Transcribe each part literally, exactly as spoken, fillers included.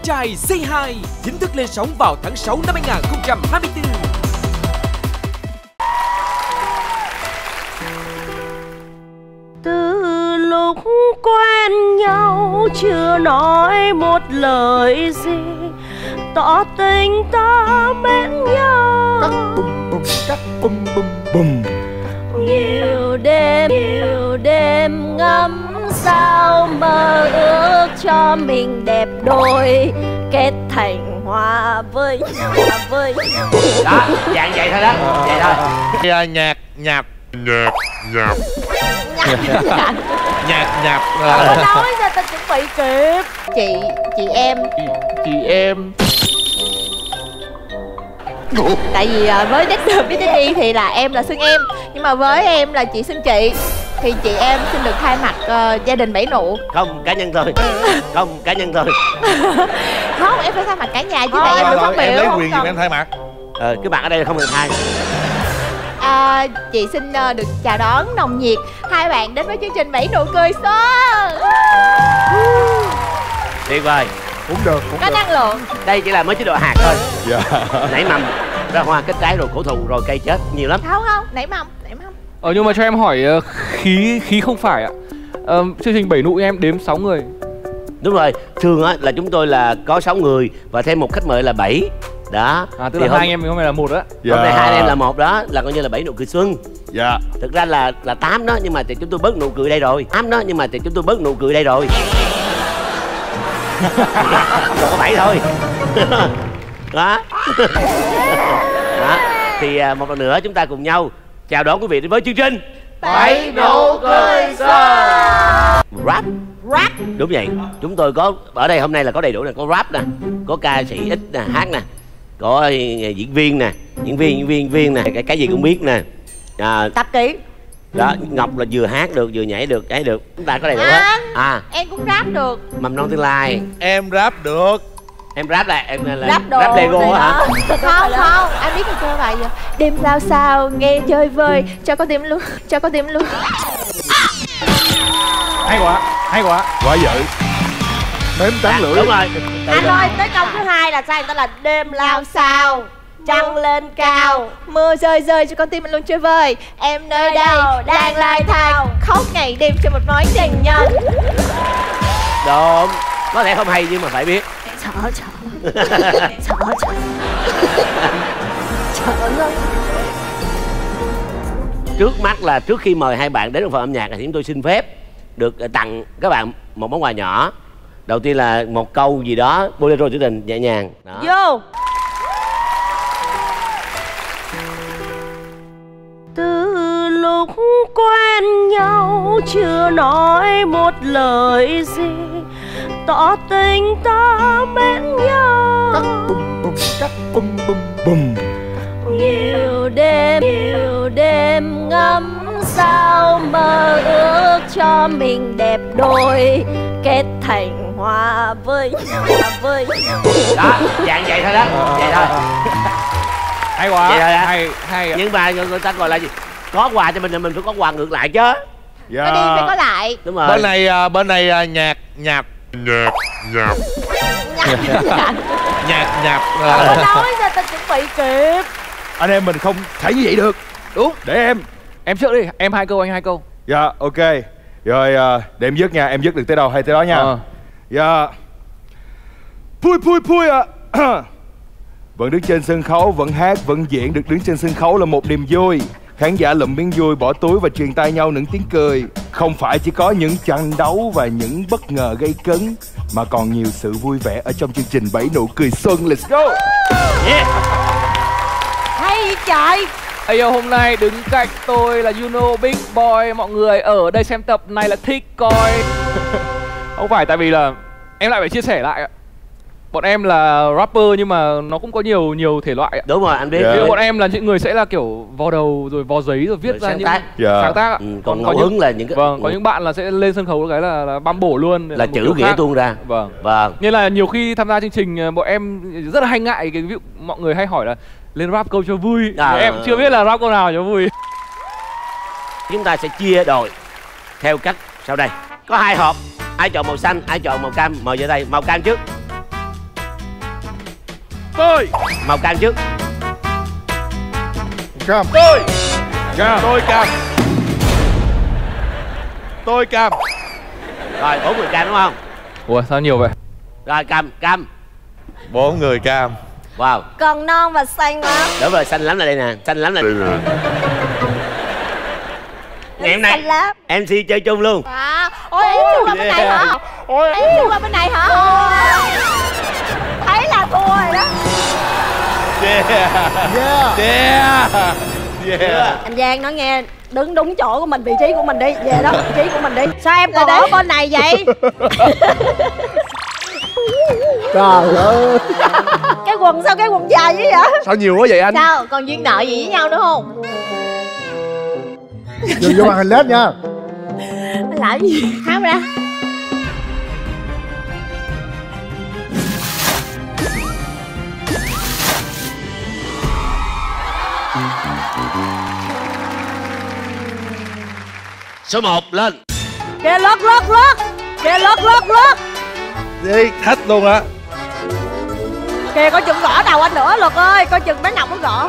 trai Say Hi chính thức lên sóng vào tháng sáu năm hai nghìn không trăm hai mươi tư. Từ lúc quen nhau chưa nói một lời gì, tỏ tình ta mến nhau. Cắt bum bum, cắt bum bum bum. Nhiều đêm, nhiều đêm ngắm sao mơ ước cho mình đẹp đôi, kết thành hoa với hoa với đó, dạng vậy thôi đó, vậy thôi. Nhạc nhạc nhạc nhạc nhạc nhạc nhạc nói ra ta chuẩn bị kịp. Chị, chị em chị, chị em. Tại vì với Daddy với Daddy thì là em là xưng em, nhưng mà với em là chị xưng chị. Thì chị em xin được thay mặt uh, gia đình Bảy Nụ. Không, cá nhân thôi. Không, cá nhân thôi. Không, em phải thay mặt cả nhà chứ tại em được phát biểu. Em lấy quyền gì mà em thay mặt? Ờ, cái mặt ở đây không cần thay. À, chị xin uh, được chào đón nồng nhiệt hai bạn đến với chương trình Bảy Nụ Cười Xuân. Tuyệt vời. Cũng được, cũng có được. năng lượng. Đây chỉ là mới chế độ hạt thôi. Dạ. Nảy mầm, ra hoa kết trái rồi cổ thụ rồi cây chết nhiều lắm. Không không, nảy mầm, nảy mầm. Ờ nhưng mà cho em hỏi uh, khí khí không phải ạ. Ờ, chương trình Bảy Nụ em đếm sáu người. Đúng rồi, thường á là chúng tôi là có sáu người và thêm một khách mời là bảy. Đó. À tức thì là hôm... hai anh em mình hôm nay là một đó. Dạ. Hôm nay hai anh em là một đó, là coi như là Bảy Nụ Cười Xuân. Dạ. Thực ra là là tám đó, nhưng mà thì chúng tôi bớt nụ cười đây rồi. Tám đó, nhưng mà thì chúng tôi bớt nụ cười đây rồi. Còn có bảy thôi. Đó. Đó. Thì à, một lần nữa chúng ta cùng nhau chào đón quý vị đến với chương trình Bảy Nụ Cười Xuân. Rap. Rap. Đúng vậy. Chúng tôi có ở đây hôm nay là có đầy đủ nè, có rap nè, có ca sĩ ít nè, hát nè, có diễn viên nè, diễn viên diễn viên diễn viên nè, cái cái gì cũng biết nè. À, Tập kỹ. đó, Ngọc là vừa hát được, vừa nhảy được, cái được. Chúng ta có đầy đủ À, hết. À, em cũng rap được. Mầm non tương lai. Em rap được. Em rap là em là Rap đồ rap Lego này hả? Không không, anh biết mình chơi bài gì? Đêm lao sao nghe chơi vơi, cho con tim luôn, cho con tim luôn. Hay quá, hay quá. Quá dữ. Nếm tán À, lưỡi. đúng rồi. Anh ơi, tới câu thứ hai là sao? Người ta là đêm lao sao, trăng lên cao, mưa rơi rơi cho con tim mình luôn chơi vơi. Em nơi đây đang lang thang, khóc ngày đêm cho một mối tình nhân. Đúng. Có thể không hay nhưng mà phải biết. Sợ sợ sợ sợ sợ lắm. Trước mắt là trước khi mời hai bạn đến phần âm nhạc thì chúng tôi xin phép được tặng các bạn một món quà nhỏ. Đầu tiên là một câu gì đó bolero trữ tình nhẹ nhàng đó. Vô. Từ lúc quen nhau chưa nói một lời gì, tỏ tình ta mến nhau. Cắt bum bum, cắt bum bum bum. Nhiều đêm, nhiều đêm ngắm sao mơ ước cho mình đẹp đôi, kết thành hoa với hoa với Đó, dạng vậy thôi đó, vậy thôi. Hay quá. Vậy thôi hả? Hay hay. Nhưng mà người, người ta gọi là gì? Có quà cho mình là mình phải có quà ngược lại chứ. Dạ. Có đi phải có lại. Đúng rồi. Bên này à, bên này à, nhạc nhạc nhạc nhạc nhạc nhạc. Nói ra ta chuẩn bị kịp. Anh em mình không thể như vậy được. Đúng. Để em. Em trước đi, em hai câu anh hai câu. Dạ ok. Rồi à, để em dứt nha, em dứt được tới đâu hay tới đó nha. Ờ. Dạ. Pui pui pui ạ. Vẫn đứng trên sân khấu, vẫn hát, vẫn diễn. Được đứng trên sân khấu là một niềm vui. Khán giả lụm miếng vui, bỏ túi và truyền tay nhau những tiếng cười. Không phải chỉ có những trận đấu và những bất ngờ gây cấn, mà còn nhiều sự vui vẻ ở trong chương trình Bảy Nụ Cười Xuân. Let's go. Yeah. Hay vậy trời. Ây hôm nay đứng cạnh tôi là Juno Big Boy. Mọi người ở đây xem tập này là thích coi. Không phải, tại vì là em lại phải chia sẻ lại ạ. Bọn em là rapper nhưng mà nó cũng có nhiều nhiều thể loại ạ. Đúng rồi, anh biết. Dạ. Ví dụ bọn em là những người sẽ là kiểu vò đầu rồi vò giấy rồi viết Rồi ra sáng những tác. Dạ. sáng tác ạ. Ừ, còn ngẫu những- hứng là những cái Vâng, có ừ, những bạn là sẽ lên sân khấu cái là, là băm bổ luôn là một chữ kiểu nghĩa khác. tuôn ra. Vâng. Vâng. Nên là nhiều khi tham gia chương trình bọn em rất là hay ngại cái ví dụ mọi người hay hỏi là lên rap câu cho vui. À, em chưa biết là rap câu nào cho vui. Chúng ta sẽ chia đội theo cách sau đây. Có hai hộp, ai chọn màu xanh, ai chọn màu cam, mời vào đây. Màu cam trước. Tôi. Màu cam trước. Cam. Tôi. Cam. Tôi cam. Tôi cam. Rồi bốn người cam đúng không? Ủa sao nhiều vậy? Rồi cam, cam. Bốn người cam. Wow. Còn non và xanh quá. Đúng rồi, xanh lắm là đây nè, xanh lắm là đây nè. Ngày hôm nay Xanh lắm. em xê chơi chung luôn. À, ôi em chưa qua bên này hả? Ôi em chưa qua bên này hả? Thấy là thua rồi đó. Yeah. Yeah. Yeah. Yeah. Anh Giang nói nghe, đứng đúng chỗ của mình, vị trí của mình đi. Về đó, vị trí của mình đi. Sao em còn ở bên này vậy? Trời ơi. Cái quần sao cái quần dài vậy vậy? Sao nhiều quá vậy anh? Sao? Còn duyên nợ gì với nhau nữa không? Đừng vô màn hình led nha. Làm gì? Tháo ra. Số một lên. Kìa lót lót lót. Kìa lót lót lót. Đi, thách luôn á. Kìa coi chừng gõ đầu anh nữa Luật ơi. Coi chừng bé Ngọc nó gõ.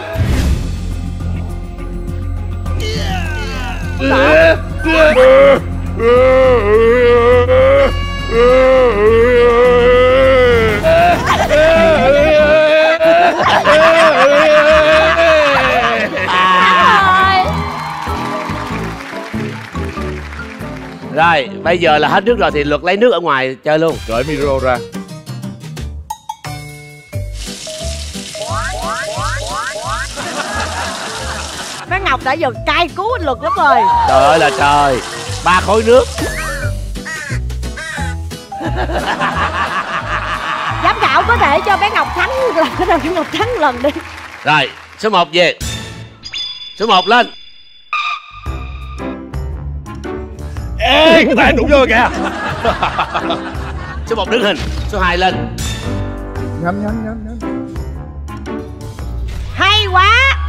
Rồi, bây giờ là hết nước rồi thì Luật lấy nước ở ngoài chơi luôn. Gửi micro ra. Bé Ngọc đã giờ cay cứu anh Luật lắm rồi. Trời ơi là trời. Ba khối nước. Giám khảo có thể cho bé Ngọc thắng là cái nào bé Ngọc thắng lần đi. Rồi, số một về. Số một lên. Ê, cái tay đụng vô kìa. Số một đứng hình. Số hai lên. Nhanh nhanh nhanh nhanh. Hay quá.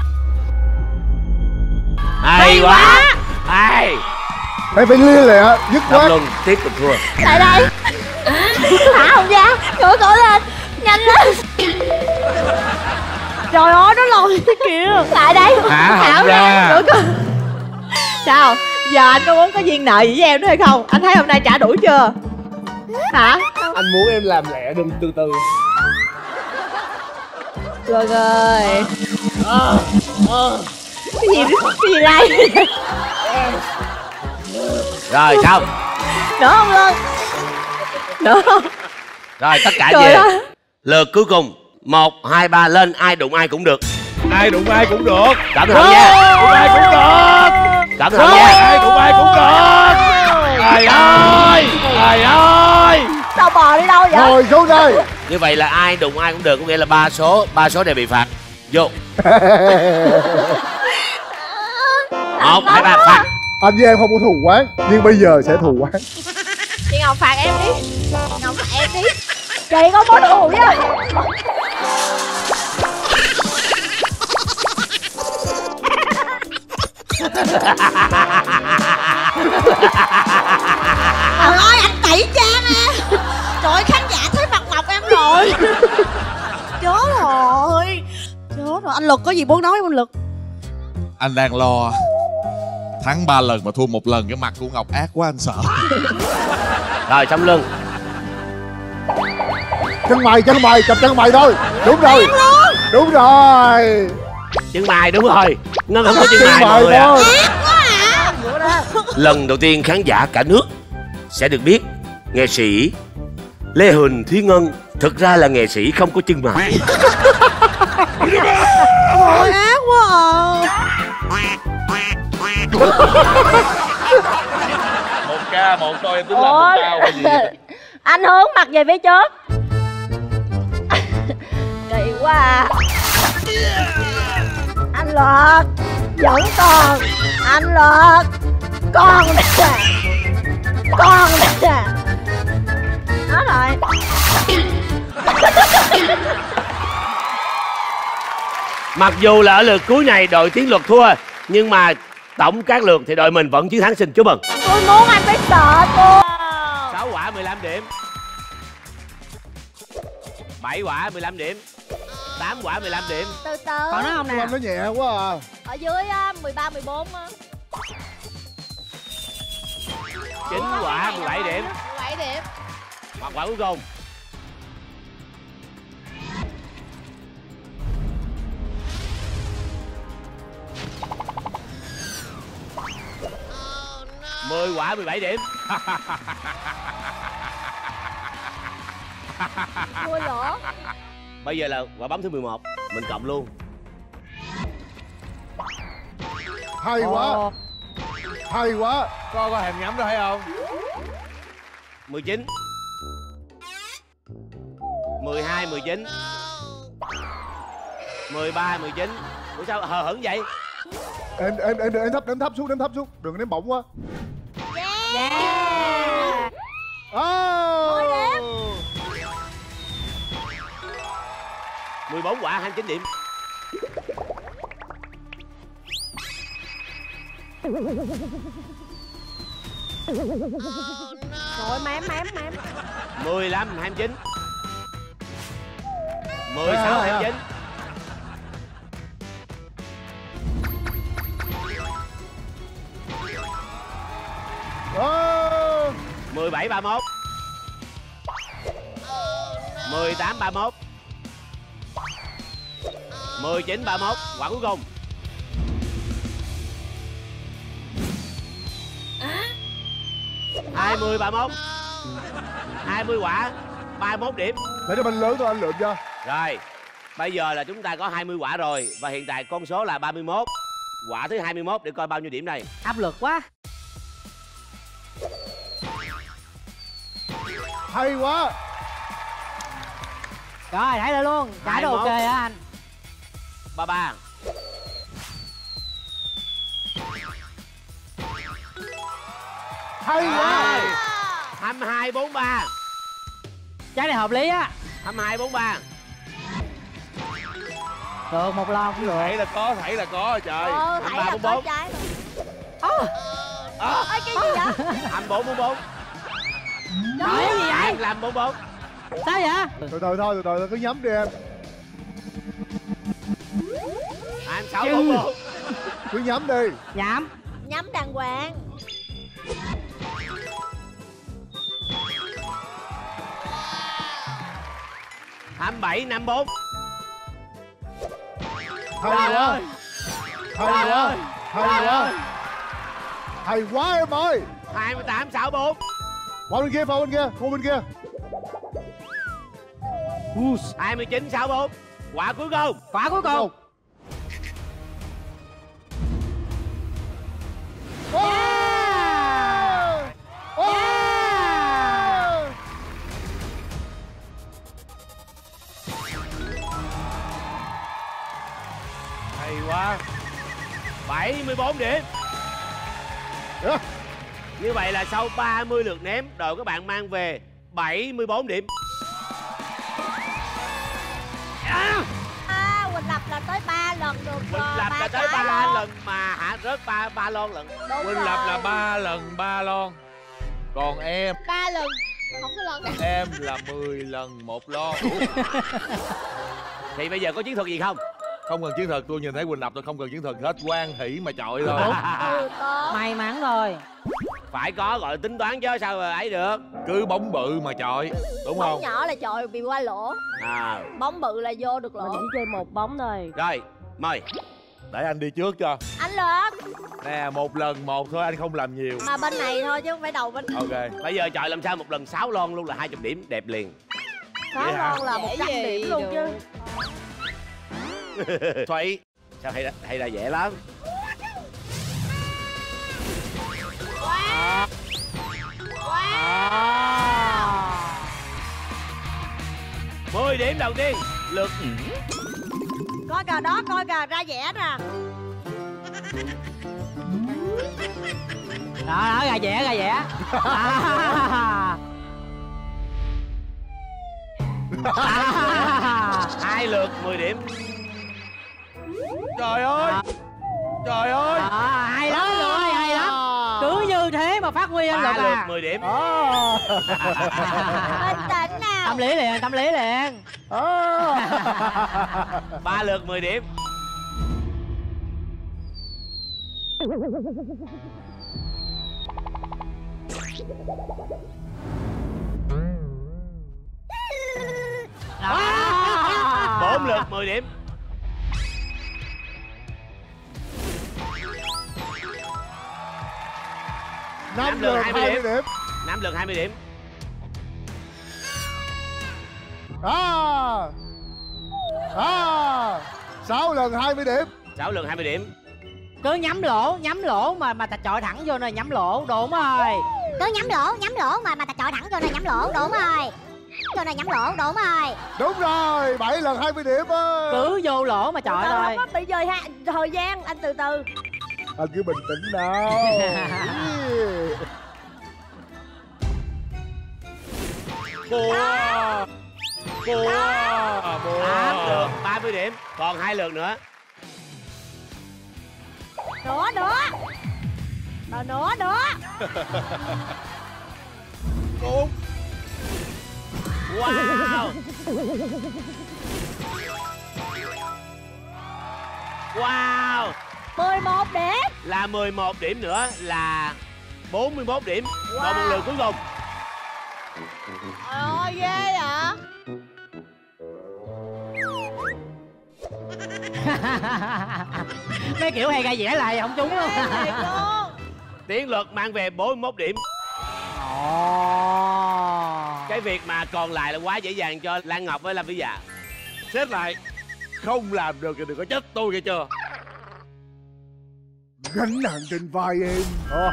Hay, Hay quá. quá. Hay. Phải phải liên lệ á, dứt Đập khoát. luôn, tiếp tục thua. Lại đây. Thả Hồng ra. Ngửa cổ lên. Nhanh lên. Trời ơi nó lồi kìa. Lại đây. Thả Hồng ra. Ngửa cổ. Sao? Giờ anh có muốn có duyên nợ gì với em nữa hay không? Anh thấy hôm nay trả đủ chưa? Hả? Anh muốn em làm lẹ đừng từ từ. Rồi rồi. Cái gì cái gì đây? Rồi xong. Nữa không Lân? Nữa không? Rồi tất cả Trời về. ơi. Lượt cuối cùng. Một, hai, ba lên. Ai đụng ai cũng được. Ai đụng ai cũng được. Cẩn thận nha. Đụng ai cũng được. Cẩn thận nha. Ai đụng ai cũng được. Trời ơi. Trời ơi. Sao bò đi đâu vậy? Ngồi xuống đây. Như vậy là ai đụng ai cũng được. Có nghĩa là ba số. Ba số đều bị phạt. Vô. Một, hai, ba, phạt. Anh với em không có thù quán, nhưng bây giờ sẽ thù quán. Chị Ngọc phạt em đi. Ngọc phạt em đi. Chị có món đồ chứ. Trời ơi anh tẩy cha nè. Trời ơi khán giả thấy mặt Ngọc em rồi. Chết rồi. Chết rồi. Anh Luật có gì muốn nói không anh Luật? Anh đang lo thắng ba lần mà thua một lần, cái mặt của Ngọc ác quá anh sợ. Rồi xong lưng. Chân mày, chân mày, chụp chân mày thôi. Đúng rồi. Đúng rồi. Chân mày đúng rồi. Ngân không có chân Chân mày mọi mày người ạ. thôi. Lần đầu tiên khán giả cả nước sẽ được biết nghệ sĩ Lê Huỳnh Thúy Ngân thực ra là nghệ sĩ không có chân mày. Ôi ác quá à. Một ca một thôi em tính làm một cao hay gì. Anh hướng mặt về phía trước. Kỳ quá à. Anh Luật vẫn còn. Anh Luật con nè. Con nè. Nói rồi. Mặc dù là ở lượt cuối này đội Tiến Luật thua, nhưng mà tổng các lượt thì đội mình vẫn chiến thắng. Xin chúc mừng. Tôi muốn anh phải sợ cô. Sáu quả mười lăm điểm. Bảy quả mười lăm điểm. Tám quả mười lăm điểm. Từ từ. Còn nó không nè. Anh nó nhẹ quá à. Ở dưới á, mười ba, mười bốn á. Chín quả mười bảy điểm. mười bảy điểm. Hoặc quả cuối cùng. Mười quả mười bảy điểm. Thua lỗ. Bây giờ là quả bóng thứ mười một. Mình cộng luôn. Hay quá. Hay quá. Coi coi hàm nhắm đó thấy không? Mười chín. Mười hai, mười chín. Mười ba, mười chín. Ủa sao hờ hững vậy? Em em em em thấp, em thấp xuống, em thấp xuống. Đừng ném bổng quá. Yeah. Oh. Mười bốn quả hai mươi chín điểm. Rồi mém mém mém. Mười lăm, hai mươi chín. Mười sáu, hai mươi chín. Oh. Mười bảy, ba mươi mốt. Mười tám, ba mươi mốt. Mười chín, ba mươi mốt. Quả cuối cùng. Hai mươi, ba mươi mốt. Hai mươi quả ba mươi mốt điểm. Để cho mình lớn thôi anh lượm cho. Rồi. Bây giờ là chúng ta có hai mươi quả rồi. Và hiện tại con số là ba mươi mốt. Quả thứ hai mươi mốt để coi bao nhiêu điểm đây. Áp lực quá. Hay quá. Rồi thấy rồi luôn. Trả đồ ok á anh. Ba ba. Hay quá. Hai mươi hai, bốn mươi ba. Trái này hợp lý á. Hai mươi hai, bốn mươi ba. Được một lon cũng được. Thảy là có, thảy là có trời. Ờ, thảy là có trái luôn. Ơ Ơ cái gì vậy? Hai mươi bốn, bốn mươi bốn. Trời ơi gì vậy? hai mươi lăm, bốn mươi bốn. Sao vậy? Từ từ thôi, từ từ cứ nhắm đi em. hai mươi sáu, bốn mươi bốn. Cứ nhắm đi. Nhảm. Nhắm đàng hoàng. hai mươi bảy, năm mươi bốn. Hay quá. Hay quá. Hay quá. Hay quá em ơi. Hai mươi tám, sáu mươi bốn. Qua bên kia, qua bên kia, qua bên kia. Hai mươi chín, sáu mươi bốn. Quả cuối cùng. Quả cuối cùng. Yeah. Yeah. Hay quá. bảy mươi bốn điểm. Yeah. Như vậy là sau ba mươi lượt ném, đội các bạn mang về bảy mươi bốn điểm. À, à Quỳnh Lập là tới ba lần được rồi. Quỳnh Lập là tới ba lần mà hạ rớt ba ba lon lận. Đúng Quỳnh rồi. Lập là ba lần ba lon. Còn em ba lần. Không có lần nào. em là mười lần một lon. Thì bây giờ có chiến thuật gì không? Không cần chiến thuật, tôi nhìn thấy Quỳnh Lập tôi không cần chiến thuật hết, quan hỷ mà chọi thôi. Ừ, tốt. May mắn rồi. Phải có gọi là tính toán chứ sao mà ấy được. Cứ bóng bự mà chọi, đúng Bóng không? nhỏ là chọi bị qua lỗ. À. Bóng bự là vô được lỗ. Mình chỉ chơi một bóng thôi. Rồi, mời. Để anh đi trước cho. Anh Lực. Nè, một lần một thôi, anh không làm nhiều. Mà bên này thôi chứ không phải đầu bên. Ok. Bây giờ chọi làm sao một lần sáu lon luôn là hai mươi điểm đẹp liền. Sáu lon là một trăm điểm luôn chứ. Thủy. Sao hay ra, hay ra dễ lắm. Wow. Wow. mười điểm đầu tiên. Lượt. Coi kìa đó, coi kìa ra vẽ nè. Đó đó, gà vẽ, gà vẽ. À. À. Hai lượt mười điểm. Trời ơi. Trời ơi. À, hay lắm rồi, hay lắm. Cứ như thế mà phát huy anh Ba Lực lượt à. mười điểm. Bình tĩnh nè. Tâm lý liền, tâm lý liền. Ba lượt mười điểm. Bốn lượt mười điểm. Năm lượt hai mươi điểm. Năm lượt hai mươi điểm. À À Sáu lần hai mươi điểm. Sáu lượt hai mươi điểm. Cứ nhắm lỗ, nhắm lỗ mà mà ta chọi thẳng vô này, nhắm lỗ, đúng rồi. Cứ nhắm lỗ, nhắm lỗ mà mà ta chọi thẳng vô này, nhắm lỗ, đúng rồi. Vô này nhắm lỗ, đúng rồi. Đúng rồi, bảy lần hai mươi điểm á. Cứ vô lỗ mà chọi thôi. Không có bị dời ha, thời gian, anh từ từ. Anh cứ bình tĩnh nào. Bùa. Bùa. Tám lượt ba mươi điểm. Còn hai lượt nữa. Nữa, nữa. Rồi nữa, nữa. Cuốn. Wow. Wow. mười một điểm. Là mười một điểm nữa là bốn mươi mốt điểm. Wow. Còn một lượt cuối cùng. Trời ơi, ghê vậy. Mấy kiểu hay ra vẽ lại không trúng luôn. Tiến Luật mang về bốn mươi mốt điểm. Ồ. Cái việc mà còn lại là quá dễ dàng cho Lan Ngọc với Lâm Vĩ Dạ. Xếp lại. Không làm được thì đừng có trách tôi nghe chưa. Gánh nặng trên vai em.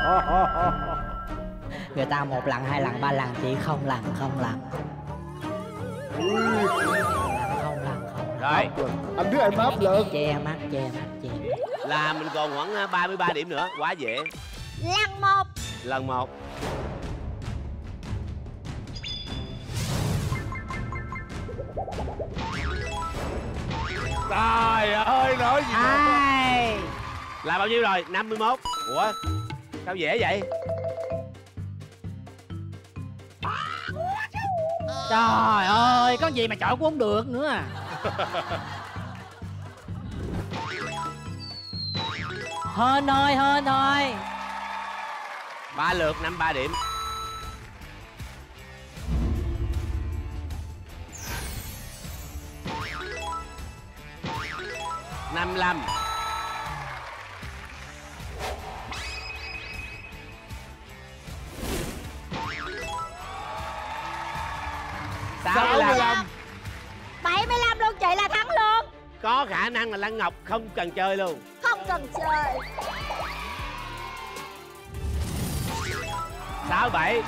Người ta một lần, hai lần, ba lần, chị không lần, không lần. Không lần, không lần. Rồi. Anh biết em áp lực. Che mắt, che mắt, che. Là mình còn khoảng ba mươi ba điểm nữa. Quá dễ. Lần một. Lần một. Trời ơi, nói gì Ai. Là bao nhiêu rồi? năm mươi mốt. Ủa sao dễ vậy? Trời ơi, có gì mà chọi cũng không được nữa à. Hên ơi, hên ơi. Ba lượt năm ba điểm. năm lăm. sáu mươi lăm. bảy mươi lăm luôn, chị là thắng luôn. Có khả năng là Lan Ngọc không cần chơi luôn. Không cần chơi. sáu mươi bảy.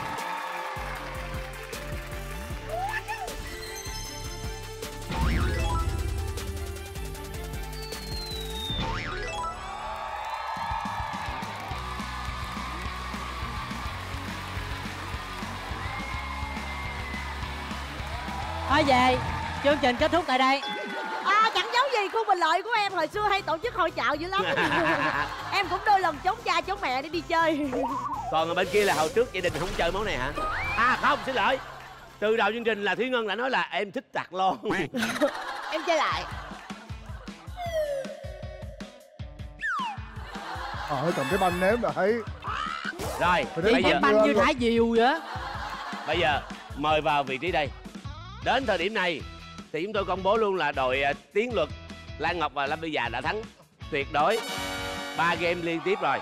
Thôi về, chương trình kết thúc tại đây. À, chẳng giấu gì, khu bình lợi của em hồi xưa hay tổ chức hội chợ dữ lắm. Em cũng đôi lần trốn cha trốn mẹ để đi chơi. Còn ở bên kia là hồi trước gia đình không chơi món này hả? À không, xin lỗi. Từ đầu chương trình là Thúy Ngân đã nói là em thích tạc lon. Em chơi lại. Ờ, cầm cái banh ném là thấy. Rồi, Đi bây giờ banh như thả diều vậy. Bây giờ mời vào vị trí đây. Đến thời điểm này thì chúng tôi công bố luôn là đội uh, Tiến Luật, Lan Ngọc và Lâm Vĩ Dạ đã thắng tuyệt đối ba game liên tiếp rồi.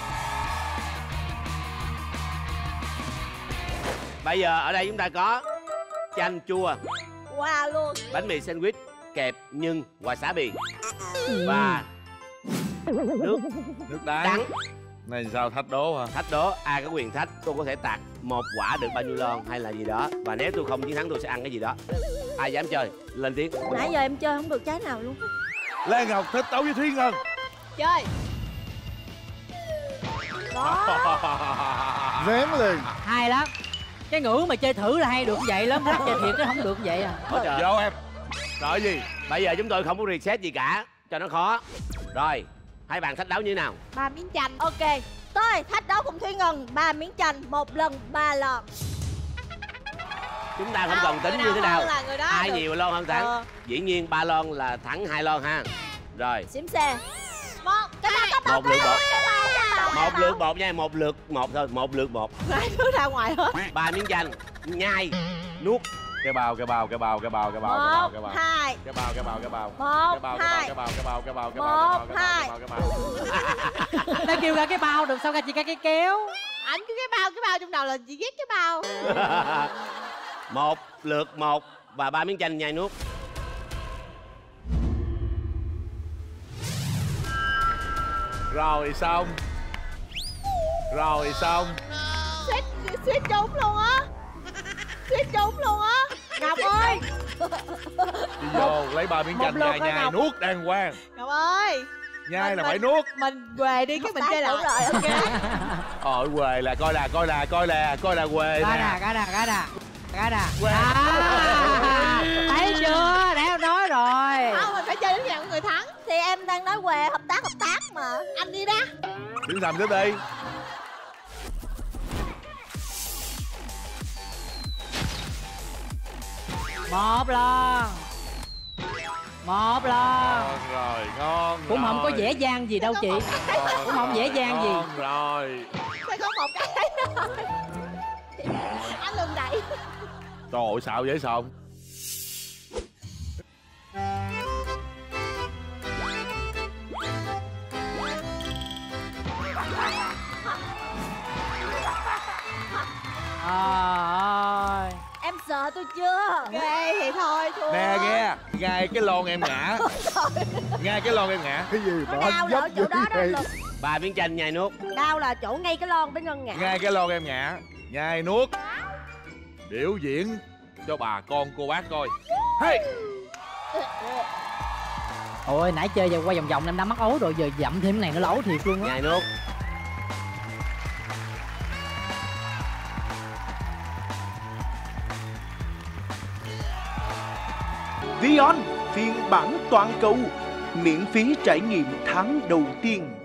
Bây giờ ở đây chúng ta có chanh chua, Wow luôn. bánh mì sandwich kẹp nhân wasabi và nước nước đá đắng. Này sao thách đố hả? Thách đố, ai có quyền thách. Tôi có thể tạt một quả được bao nhiêu lon hay là gì đó. Và nếu tôi không chiến thắng tôi sẽ ăn cái gì đó. Ai dám chơi, lên tiếng. Nãy giờ em chơi không được trái nào luôn. Lan Ngọc thích đấu với Thúy Ngân. Chơi. Đó. Rén liền. Hay lắm. Cái ngữ mà chơi thử là hay được vậy lắm. Lát chơi thiệt cái không được vậy à. Ôi trời. Vô em. Sợ gì? Bây giờ chúng tôi không có reset gì cả, cho nó khó. Rồi, hai bạn thách đấu như thế nào? Ba miếng chanh. Ok. Tôi thách đấu cùng Thúy Ngân. Ba miếng chanh, một lần ba lần. Chúng ta không cần tính như thế nào. Là người đó Ai được. nhiều lon hơn thắng. Ờ. Dĩ nhiên ba lon là thắng hai lon ha. Rồi. Xím xe. Một, cái bao, Một lượt một. Một lượt một nha, một lượt một thôi, một lượt một. Hai đứa ra ngoài hết. Ba miếng chanh, nhai, nuốt. Cái bao, cái bao, cái bao, cái bao, cái bao, cái bao, cái bao. Một, hai. Cái bao, cái bao, cái bao. Một, Cái bao, hai. cái bao, cái bao, cái bao, cái bao, Một, cái bao, hai. cái bao, cái bao. Nó kêu ra cái bao được sao ra chỉ cái cái kéo. Ảnh cứ cái bao, cái bao trong đầu là chị ghét cái bao. Một lượt một và ba miếng chanh nhai nuốt. Rồi xong. Rồi xong. Suýt, suýt trúng luôn á. Suýt trúng luôn á. Ngọc ơi. Đi vô lấy ba miếng chanh nhai nhai nuốt đàng hoàng. Ngọc ơi. Nhai Mình- là mình- phải nuốt. Mình về đi cái mình chơi lại. Rồi, ok. Ờ quề là coi là coi là coi là coi là quề Cá nè. đà, cá đà, cá đà. Cá đà. Quê. À, thấy chưa? Đã nói rồi. Không, mình phải chơi đến nhà của người thắng. Thì em đang nói què hợp tác hợp tác mà. Anh đi ra. Đứng thầm tiếp đi. Một lần. Một lần. Ngon rồi, ngon Cũng không có rồi. dễ dàng gì đâu chị. Ngon Cũng không dễ rồi, dàng gì. ngon rồi. Phải có một cái thôi. Anh lùm đẩy. Trời ơi xạo dễ sợ. Trời ơi. Em sợ tôi chưa? Ghê thì thôi thua. Nè nghe, ngay cái lon em ngã. Ngay cái lon em ngã. Cái gì Nó mà đau là ở chỗ đó đó vậy? Lực. Ba miếng chanh nhai nuốt. Đau là chỗ ngay cái lon với Ngân ngã. Ngay cái lon em ngã. Nhai nuốt. Biểu diễn cho bà con cô bác coi. Hey. Ôi nãy chơi giờ quay vòng vòng em đã mắc ấu rồi, giờ dậm thêm cái này nó ấu thiệt luôn á. Nhai nuốt. Vion phiên bản toàn cầu, miễn phí trải nghiệm tháng đầu tiên.